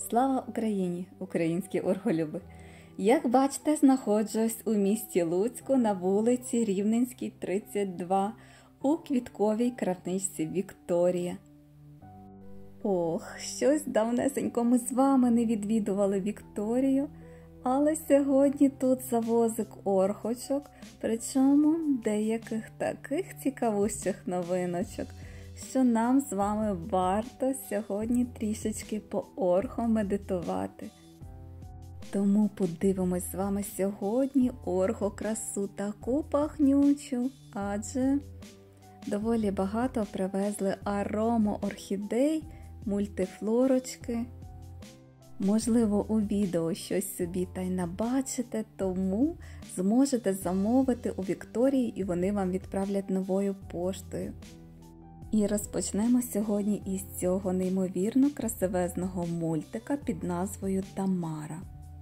Слава Україні, українські орголюби! Як бачите, знаходжусь у місті Луцьку на вулиці Рівненській, 32, у квітковій крамничці Вікторія. Ох, щось давнесенько ми з вами не відвідували Вікторію, але сьогодні тут завозик орхочок, причому деяких таких цікавущих новиночок, що нам з вами варто сьогодні трішечки поорхомедитувати. Тому подивимось з вами сьогодні орхокрасу таку пахнючу, адже доволі багато привезли аромоорхідей, мультифлорочки. Можливо, у відео щось собі та й набачите, тому зможете замовити у Вікторії і вони вам відправлять новою поштою. І розпочнемо сьогодні із цього неймовірно красивезного мультика під назвою Тамара.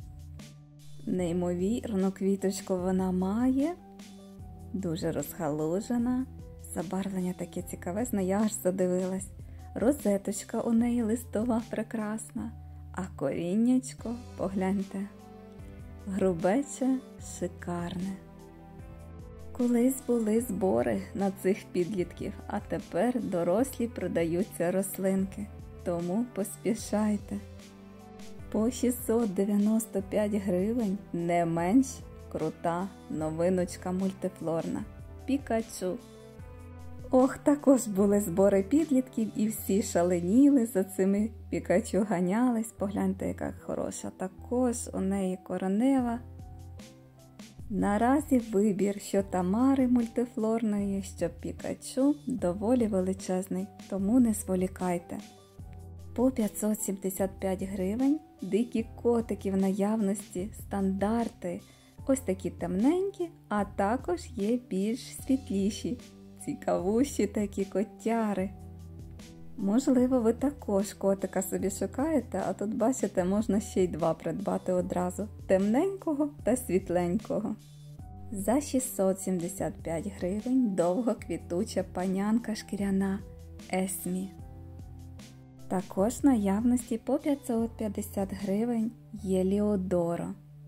Неймовірну квіточку вона має, дуже розгалужена, забарвлення таке цікавезне, я аж задивилась. Розеточка у неї листова прекрасна, а коріннячко, погляньте, грубече, шикарне. Колись були збори на цих підлітків, а тепер дорослі продаються рослинки, тому поспішайте. По 695 гривень не менш крута новиночка мультифлорна – Пікачу. Ох, також були збори підлітків і всі шаленіли за цими Пікачу, ганялись. Погляньте, яка хороша. Також у неї коренева. Наразі вибір що Тамари мультифлорної, що Пікачу доволі величезний, тому не зволікайте. По 575 гривень дикі котики в наявності, стандарти, ось такі темненькі, а також є більш світліші, цікавущі такі котяри. Можливо, ви також котика собі шукаєте, а тут, бачите, можна ще й два придбати одразу – темненького та світленького. За 675 гривень довгоквітуча панянка шкіряна Есмі. Також в наявності по 550 гривень є Ліодоро.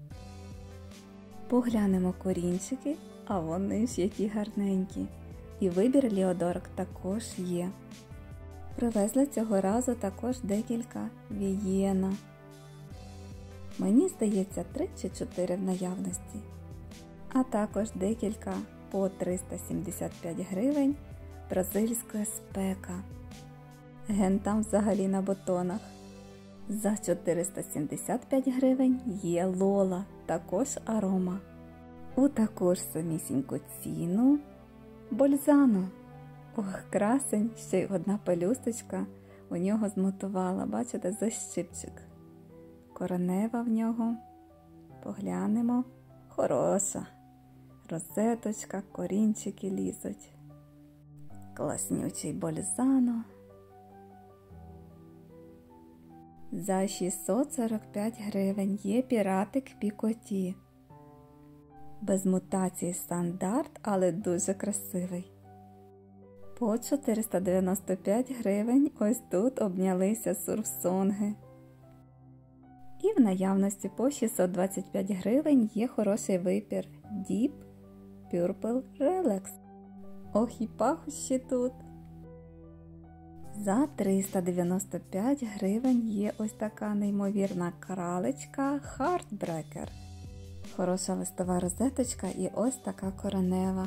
Поглянемо корінчики, а вони ж які гарненькі. І вибір Ліодорок також є. Привезли цього разу також декілька Вієна. Мені здається 3 чи 4 в наявності. А також декілька по 375 гривень бразильської спека. Ген там взагалі на бутонах. За 475 гривень є Лола, також арома. У таку ж самісіньку ціну Бользано. Ох, красень, ще й одна пелюсточка у нього змотувала, бачите, за щипчик. Коренева в нього, поглянемо, хороша. Розеточка, корінчики лізуть. Класнючий Бользано. За 645 гривень є піратик Пікоті. Без мутації стандарт, але дуже красивий. По 495 гривень ось тут обнялися сурфсонги. І в наявності по 625 гривень є хороший вибір Deep Purple Relax. Ох і пахощі тут. За 395 гривень є ось така неймовірна кралечка Heartbreaker. Хороша листова розеточка і ось така коренева.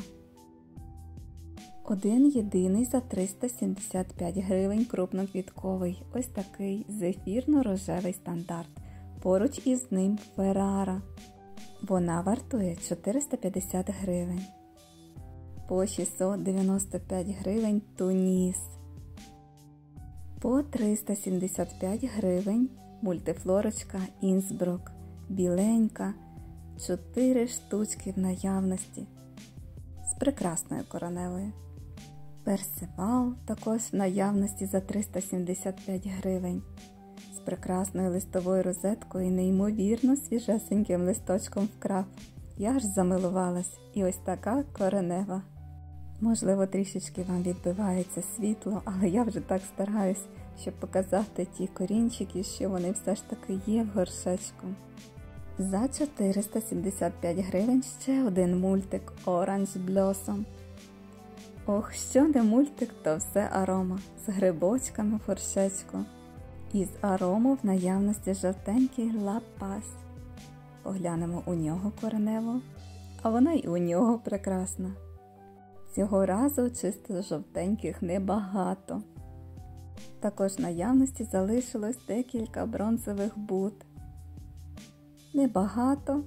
Один єдиний за 375 гривень крупноквітковий, ось такий зефірно-рожевий стандарт. Поруч із ним Феррара. Вона вартує 450 гривень. По 695 гривень Туніс. По 375 гривень мультифлорочка Інсбрук. Біленька. 4 штучки в наявності. З прекрасною кореневою. Персивал також в наявності за 375 гривень. З прекрасною листовою розеткою і неймовірно свіжесеньким листочком вкрап. Я ж замилувалась. І ось така коренева. Можливо, трішечки вам відбивається світло, але я вже так стараюсь, щоб показати ті корінчики, що вони все ж таки є в горшечку. За 475 гривень ще один мультик Orange Blossom. Ох, що не мультик, то все арома з грибочками в горшечку. Із арому в наявності жовтенький La Paz. Поглянемо у нього коренево, а вона й у нього прекрасна. Цього разу чисто жовтеньких небагато. Також в наявності залишилось декілька бронзових бут. Небагато.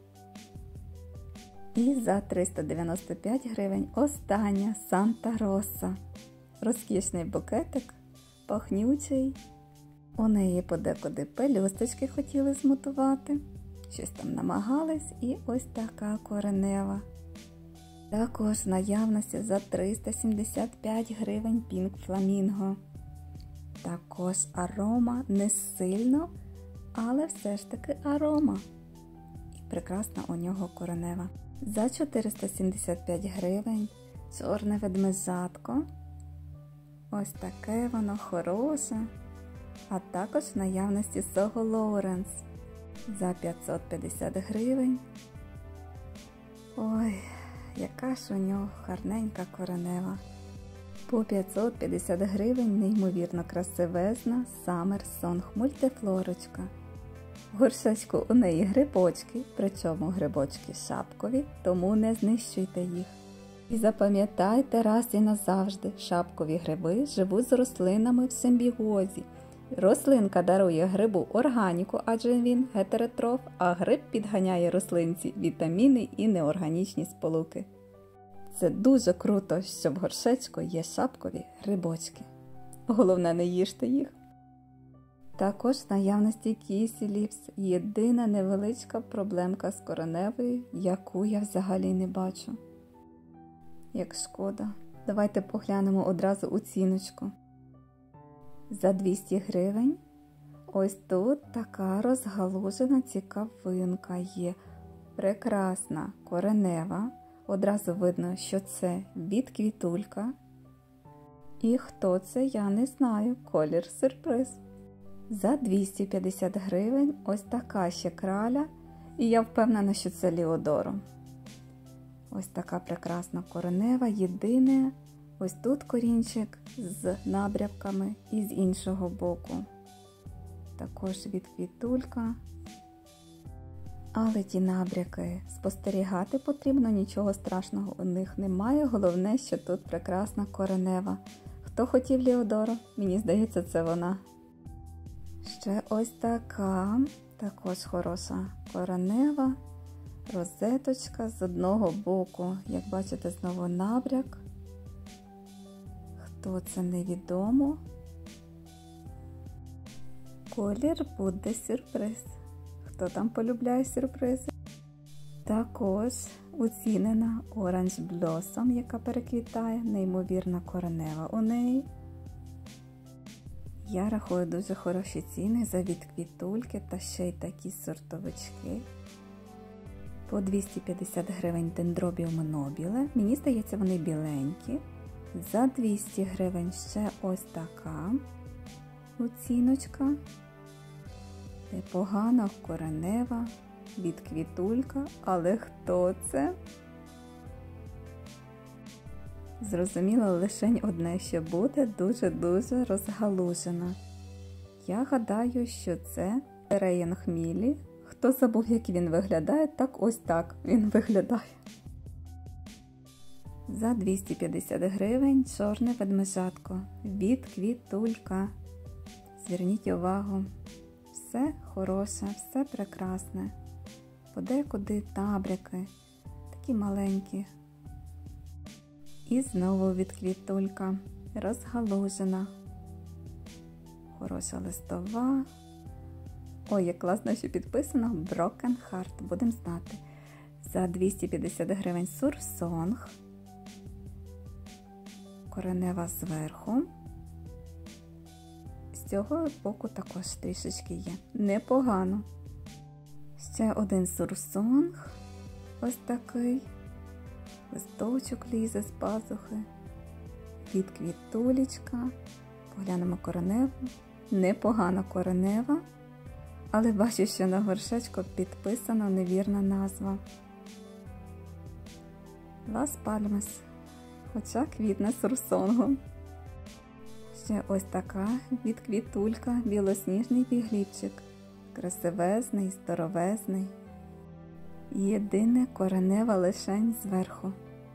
І за 395 гривень остання Санта Роса. Розкішний букетик, пахнючий. У неї подекуди пелюсточки хотіли змотувати. Щось там намагались, і ось така коренева. Також в наявності за 375 гривень Pink Flamingo. Також арома не сильно, але все ж таки арома. І прекрасна у нього коренева. За 475 гривень чорне ведмежатко. Ось таке воно хороше. А також в наявності Soho Lawrence. За 550 гривень. Ой, яка ж у нього гарненька коренева. По 550 гривень неймовірно красивезна Summer Song мультифлорочка. В горшечку у неї грибочки, причому грибочки шапкові, тому не знищуйте їх. І запам'ятайте раз і назавжди, шапкові гриби живуть з рослинами в симбіозі. Рослинка дарує грибу органіку, адже він гетеротроф, а гриб підганяє рослинці вітаміни і неорганічні сполуки. Це дуже круто, що в горшечку є шапкові грибочки. Головне, не їжте їх. Також в наявності Кісі Ліпс – єдина невеличка проблемка з кореневою, яку я взагалі не бачу. Як шкода. Давайте поглянемо одразу оціночку. За 200 гривень ось тут така розгалужена цікавинка є. Прекрасна коренева. Одразу видно, що це від-квітулька. І хто це, я не знаю. Колір сюрприз. За 250 гривень ось така ще краля. І я впевнена, що це Ліодоро. Ось така прекрасна коренева. Єдине, ось тут корінчик з набрявками і з іншого боку. Також від-квітулька. Але ті набряки спостерігати потрібно, нічого страшного у них немає. Головне, що тут прекрасна коренева. Хто хотів Ліодоро? Мені здається, це вона. Ще ось така, також хороша коренева, розеточка з одного боку. Як бачите, знову набряк. Хто це, невідомо. Колір буде сюрприз. Хто там полюбляє сюрпризи? Також оцінена Orange Blossom, яка переквітає, неймовірна коренева у неї. Я рахую дуже хороші ціни за від-квітульки та ще й такі сортовички. По 250 гривень Dendrobium nobile. Мені здається, вони біленькі. За 200 гривень ще ось така оціночка. Непогана коренева, від-квітулька, але хто це? Зрозуміло лише одне, що буде дуже-дуже розгалужена. Я гадаю, що це Рейн Хмілі. Хто забув, як він виглядає, так ось так він виглядає. За 250 гривень чорне ведмежатко, від-квітулька. Зверніть увагу. Все хороше, все прекрасне. Подекуди набряки, такі маленькі. І знову від-квітулька, розгалужена. Хороша листова. Ой, як класно, що підписано Broken Heart, будемо знати. За 250 гривень Сурсонг. Коренева зверху. З цього боку також трішечки є. Непогано. Ще один сурсонг. Ось такий. Листочок лізе з пазухи. Від-квітулечка. Поглянемо кореневу. Непогана коренева, але бачу, що на горшечку підписана невірна назва. Лас Пальмас, хоча квітне сурсонгом. Ще ось така відквітулька, білосніжний бігліпчик. Красивезний, здоровезний. Єдине коренева лишень зверху.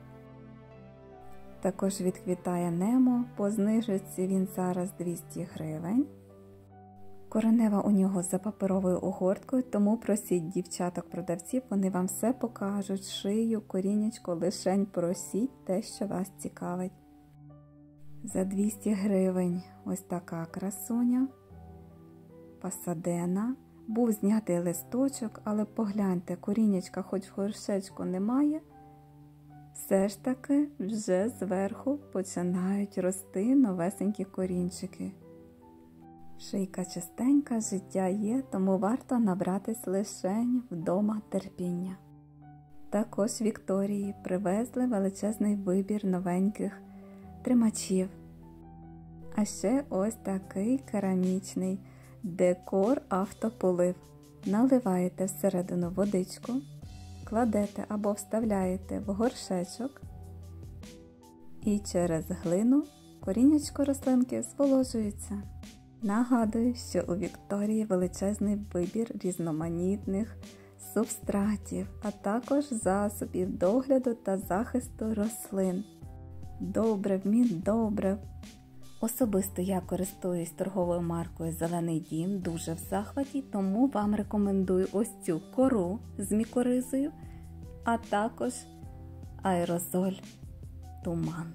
Також відквітає Немо, по знижці він зараз 200 гривень. Коренева у нього за паперовою огорткою, тому просіть дівчаток-продавців, вони вам все покажуть, шию, корінечко, лишень просіть те, що вас цікавить. За 200 гривень ось така красуня, Пасадена. Був знятий листочок, але погляньте, корінечка хоч в горшечку немає, все ж таки вже зверху починають рости новесенькі корінчики. Шийка чистенька, життя є, тому варто набратись лишень вдома терпіння. Також Вікторії привезли величезний вибір новеньких тримачів. А ще ось такий керамічний декор автополив. Наливаєте всередину водичку, кладете або вставляєте в горшечок і через глину корінечко рослинки зволожується. Нагадую, що у Вікторії величезний вибір різноманітних субстратів, а також засобів догляду та захисту рослин. Добрив, міндобрив. Особисто я користуюсь торговою маркою «Зелений дім», дуже в захваті, тому вам рекомендую ось цю кору з мікоризою, а також аерозоль «Туман».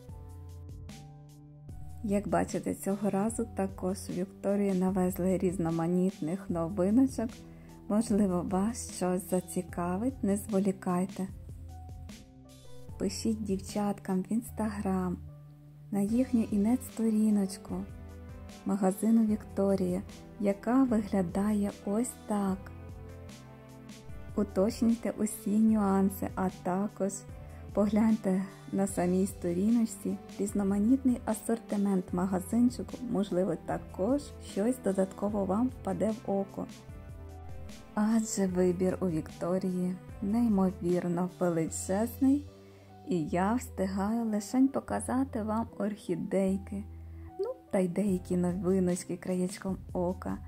Як бачите, цього разу також у Вікторії навезли різноманітних новиночок. Можливо, вас щось зацікавить, не зволікайте. Пишіть дівчаткам в інстаграм, на їхню інет-сторіночку магазину Вікторія, яка виглядає ось так. Уточнюйте усі нюанси, а також погляньте на самій сторіночці різноманітний асортимент магазинчику, можливо, також щось додатково вам впаде в око. Адже вибір у Вікторії неймовірно величезний, і я встигаю лише показати вам орхідейки, та й деякі новиночки краєчком ока.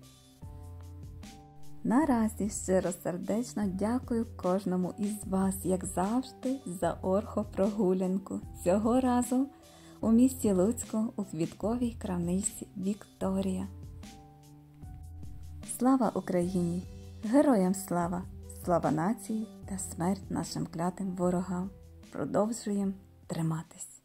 Наразі щиро-сердечно дякую кожному із вас, як завжди, за орхопрогулянку. Цього разу у місті Луцьку у квітковій крамничці Вікторія. Слава Україні! Героям слава! Слава нації та смерть нашим клятим ворогам! Продовжуємо триматись!